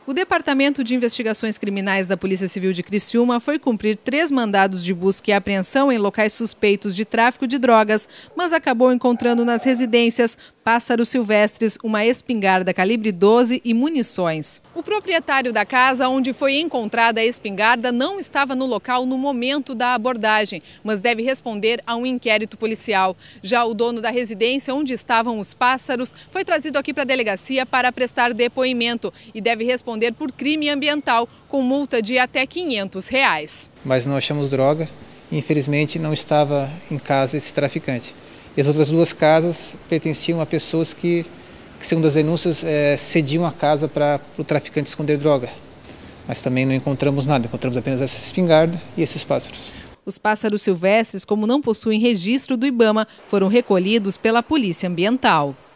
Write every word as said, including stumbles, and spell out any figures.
O Departamento de Investigações Criminais da Polícia Civil de Criciúma foi cumprir três mandados de busca e apreensão em locais suspeitos de tráfico de drogas, mas acabou encontrando nas residências pássaros silvestres, uma espingarda calibre doze e munições. O proprietário da casa onde foi encontrada a espingarda não estava no local no momento da abordagem, mas deve responder a um inquérito policial. Já o dono da residência onde estavam os pássaros foi trazido aqui para a delegacia para prestar depoimento e deve responder por crime ambiental, com multa de até quinhentos reais. Mas não achamos droga e infelizmente não estava em casa esse traficante. E as outras duas casas pertenciam a pessoas que, que segundo as denúncias, é, cediam a casa para o traficante esconder droga. Mas também não encontramos nada, encontramos apenas essa espingarda e esses pássaros. Os pássaros silvestres, como não possuem registro do IBAMA, foram recolhidos pela Polícia Ambiental.